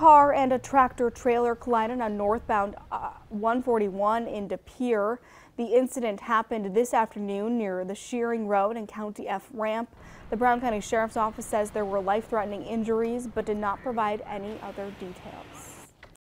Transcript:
car and a tractor trailer collided on northbound 141 into Pere. The incident happened this afternoon near the Shearing Road and County F ramp. The Brown County Sheriff's Office says there were life-threatening injuries but did not provide any other details.